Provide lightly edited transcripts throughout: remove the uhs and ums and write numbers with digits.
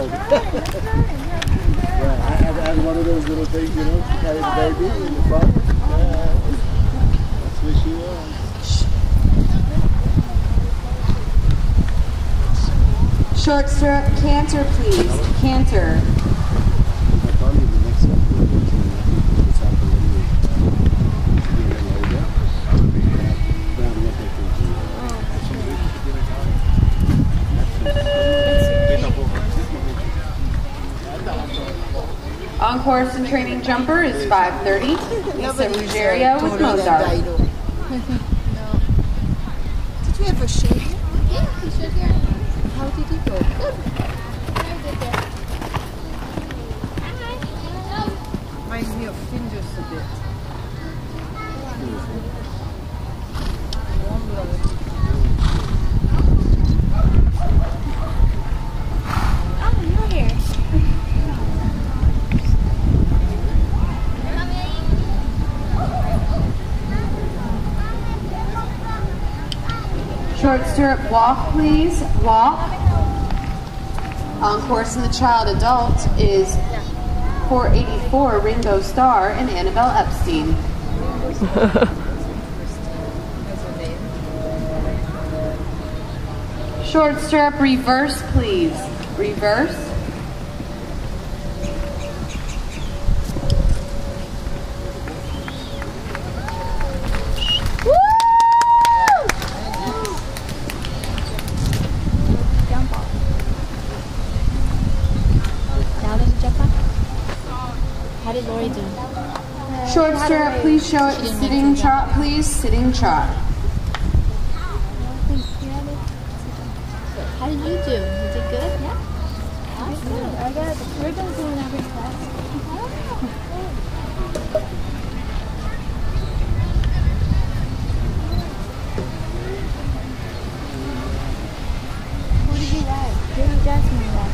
I had one of those little things, you know, to carry the baby in the front. That's where she was. Short stirrup, canter, please. Canter. On course and training jumper is 5:30. Lisa Ruggiero with Mozart. No. Did you ever shave him? Yeah, he should here. How did he go? Good. Reminds me of Findus a bit. Oh, you're here. Short stirrup walk, please. Walk. On course in the child adult is 484 Ringo Starr and Annabelle Epstein. Short stirrup reverse, please. Reverse. How did Lori do? Short stirrup, please show it. Sitting trot, please. Sitting trot. How did you do? You did good? Yeah. Awesome. I got ribbons in every class. What did you write? What did Jasmine write?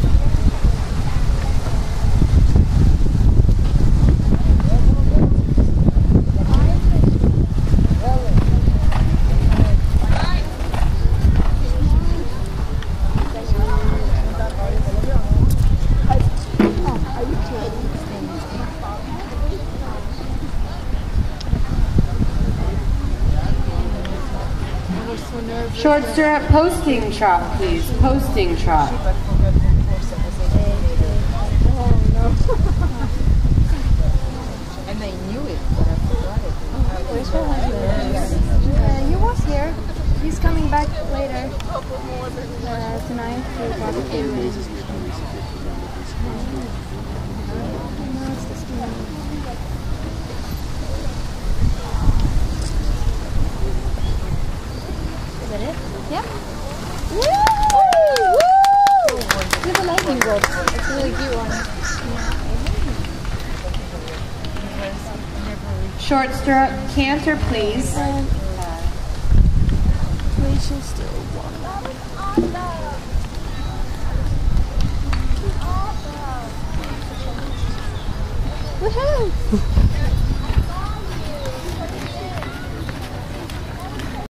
Short stirrup posting trot, please. Posting trot. Oh no. And I knew it, but I forgot it. Where's your husband? He was here. He's coming back later. Tonight for barbecue. Is that it? Yeah. Woo! Woo! Look at the lightning bolt. It's a really cute one. Short stirrup canter, please. Rachel still won. Woohoo!